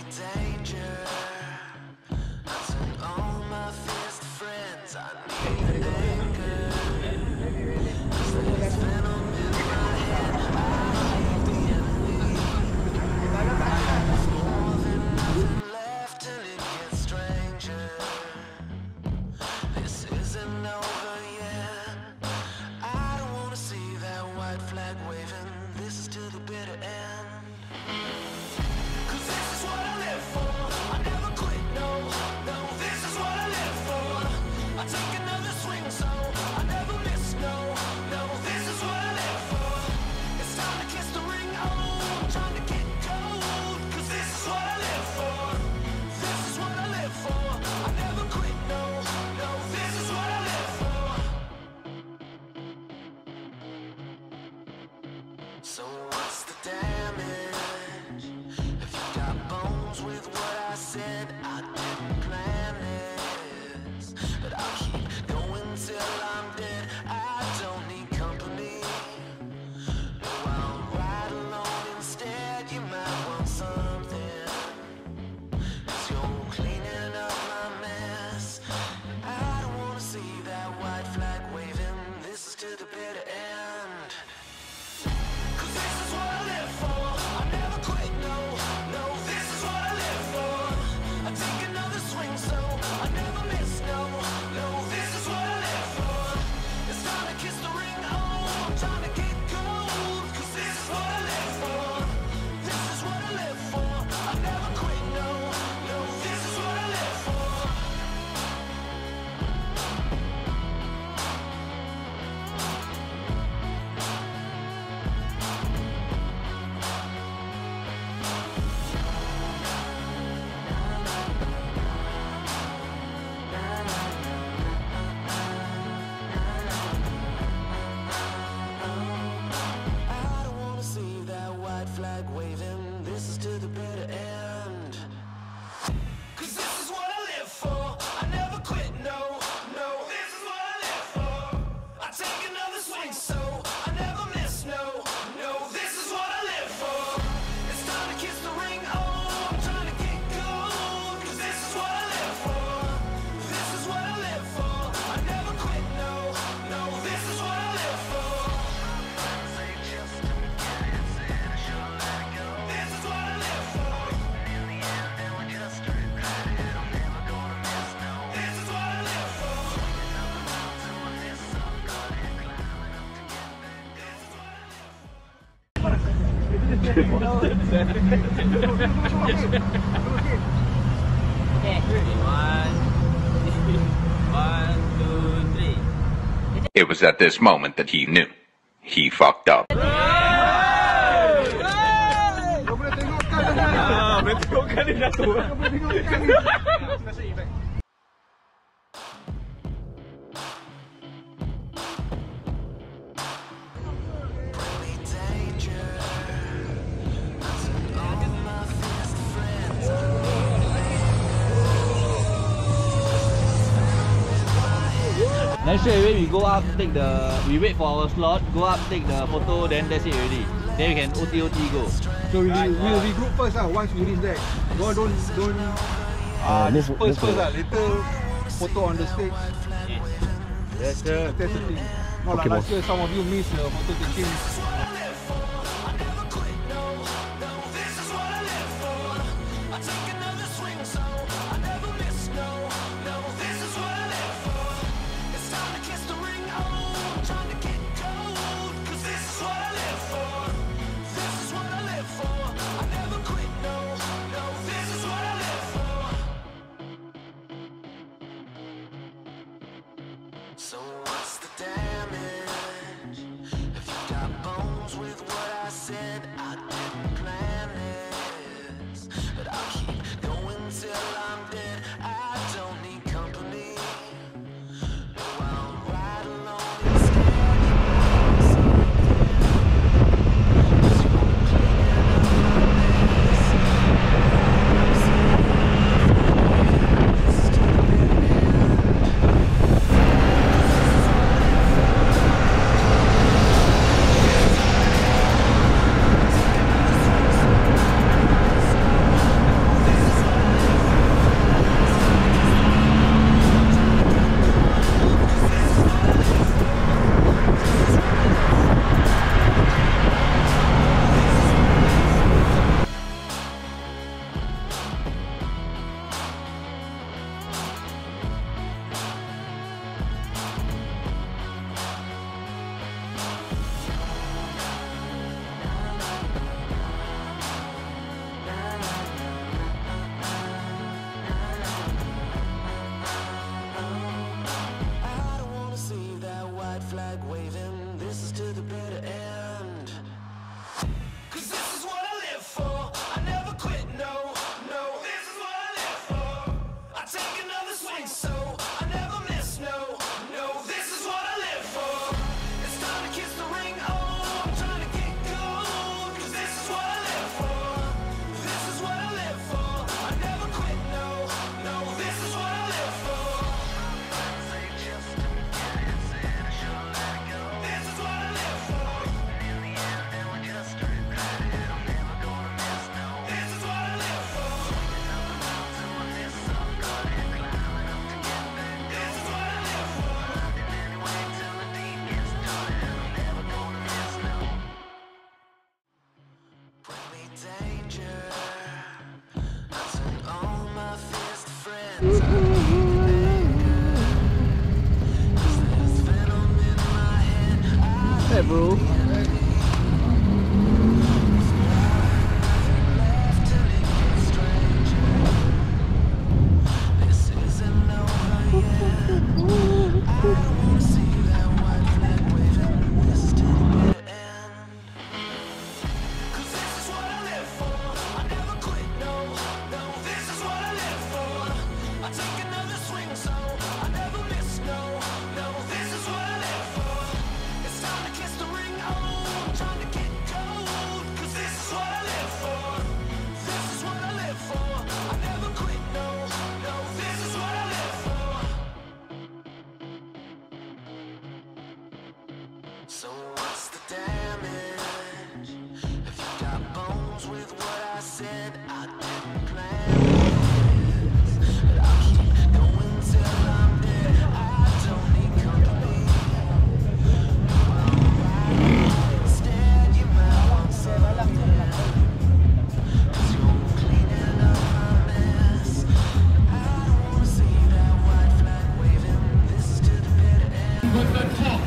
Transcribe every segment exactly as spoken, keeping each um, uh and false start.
So what's the damage? If you got bones with what I said, I didn't plan this, but I'll keep going till I'm dead. I don't need company. No, I'll ride alone instead. You might want something, 'cause you're cleaning up my mess. I don't wanna see that white flag waving. This is to the bitter end. This is what I live for. I never quit, no, no. This is what I live for. I take another swing, so I never miss, no, no. This is what I live for. It's time to kiss the ring, oh, I'm trying to get gold. 'Cause this is what I live for. This is what I live for. I never quit, no, no. This is what I live for. Flag waving, this is to the bitter end. 'Cause this is what I live for. I never quit, no, no. This is what I live for. I take another swing, so I never miss, no, no. This is what I live for. It's time to kiss the ring, oh, I'm trying to get gold. 'Cause this is what I live for. This is what I live for. I never quit, no, no. This is what I live for. It was at this moment that he knew he fucked up. Then straight away we go up, take the, we wait for our slot, go up, take the photo, then that's it already. Then we can O T O T go. So we right, we'll regroup first uh, once we reach there. Don't don't don't uh, uh disperse first uh, later photo on the stage. Yes sir. That's the thing. Not like last year some of you missed the photo taking. So what's the damage? If you got bones with what I said, I didn't plan this, but I'll keep going till I'm dead. I don't need company. No, I'll ride alone instead. Hey, bro. So what's the damage? If you got bones with what I said, I didn't plan this. But I'll keep going till I'm dead. I don't need company. Instead, you might want something. Cause you're cleaning up my mess. I don't wanna see that white flag waving. This is to the bitter end.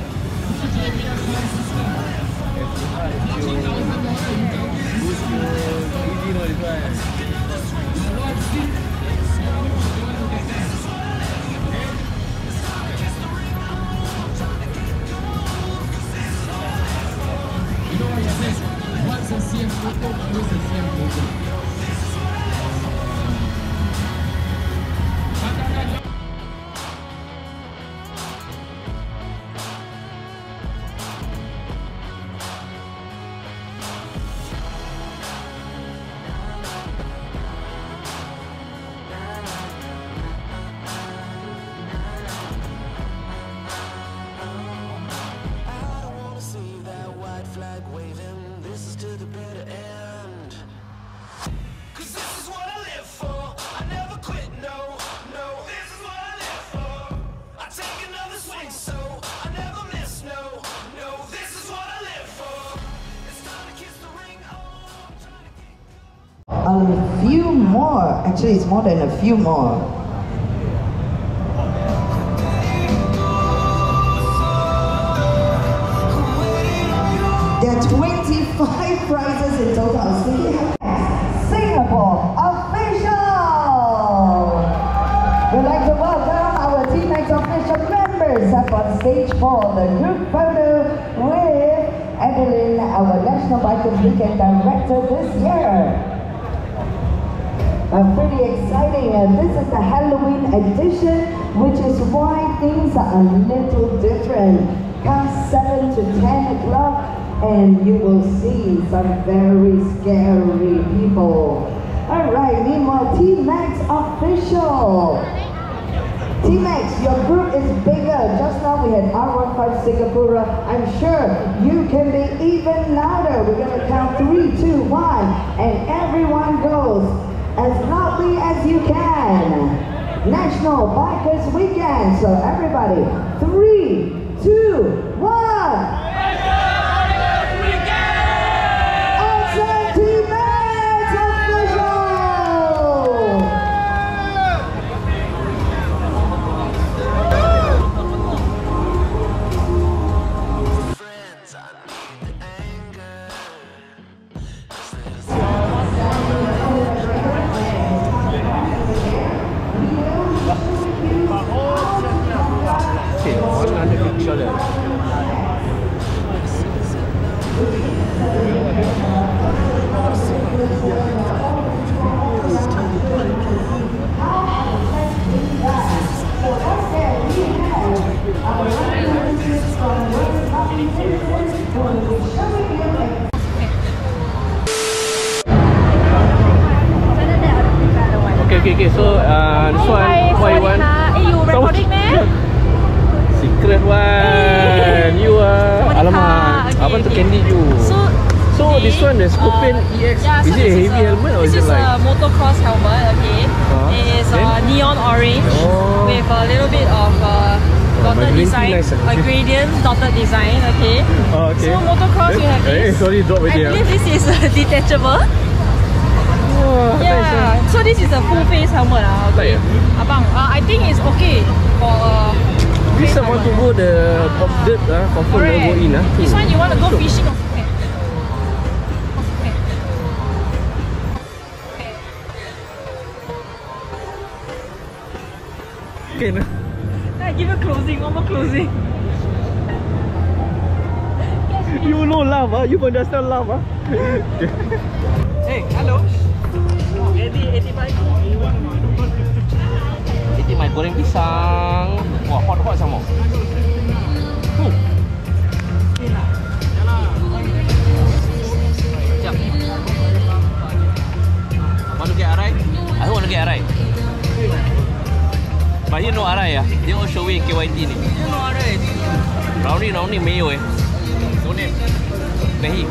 A few more, actually it's more than a few more. There are twenty-five prizes in total. Singapore official! We'd like to welcome our T M A X official members up on stage for the group photo with Adeline, our National Bikers Weekend Director this year. Uh, pretty exciting. Uh, this is the Halloween edition, which is why things are a little different. Come seven to ten o'clock and you will see some very scary people. Alright, meanwhile, T M A X official. T M A X, your group is bigger. Just now we had R fifteen Singapore. I'm sure you can be even louder. We're going to count three, two, one, and everyone goes as loudly as you can. National Bikers Weekend. So everybody, three, two, one. Awesome T M A X official. Friends, I need the anger. Okay, one hundred fifty dollars. Okay, okay, okay. So, uh, this one, what you want? Eh, you recording, man? Secret one. You are. Alamak. Okay, Abang okay. tercandid you. So, So this one, the Scorpion uh, E X, yeah, is so it a this heavy is helmet or this is it is like? a motocross helmet, okay. Uh-huh. It is uh, Then? neon orange Oh. with a little bit of uh, my dotted green design, tea nice, a okay. gradient dotted design, okay. Oh, okay. So motocross, Then- you have eh, this. sorry, drop I already, ah. believe this is uh, detachable. Oh, Yeah. So this is a full face helmet. Ah, okay. Abang, uh, I think it's okay for. Uh, This one want to go the pop dirt ah, confirm Correct. go in ah. This one you want to go fishing or okay. Okay nah. I give a closing, one more closing. You no laugh ah, you understand laugh ah. Hey, hello. Oh, Eddie, Eddie Mike. Eddie Mike goreng pisang. Wah, hot-hot sama. Hmm. Jap. Want to get arai? I want to get arai. But you know arai ah? Dia all show K Y T ni. You know arai. Round ni, round ni 没有 eh. Don't name. Nahi.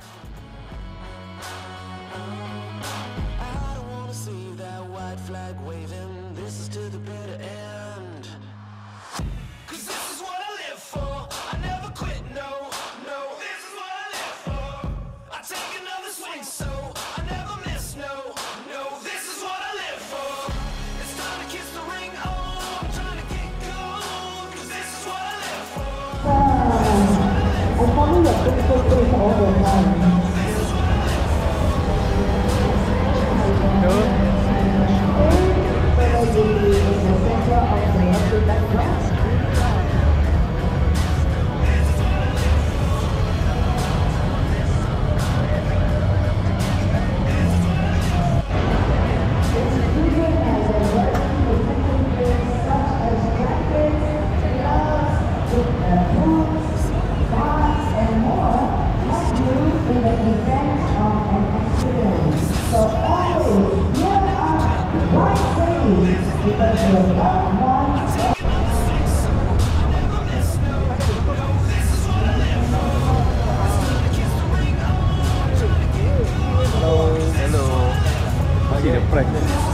See the price.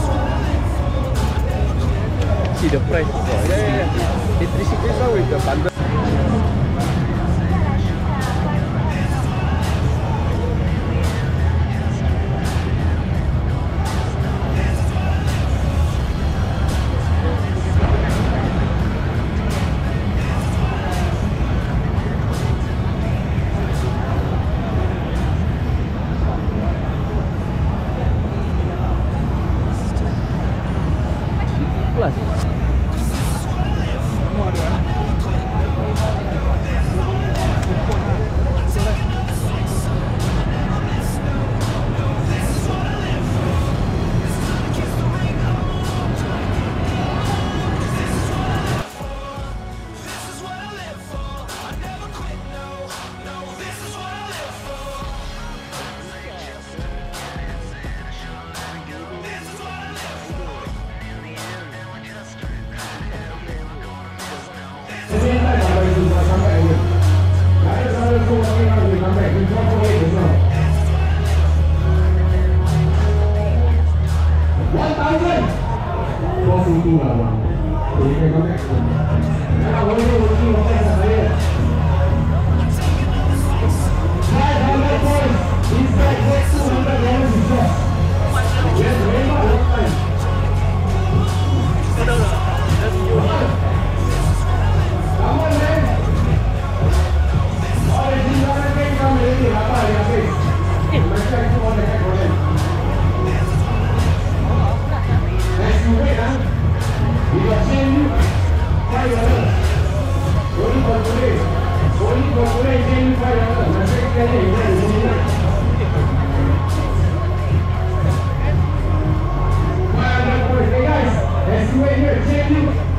See the price. Oh, yeah, yeah, yeah. It's three sixty now with the bundle. Plus. Hey guys, let's wait here, check you.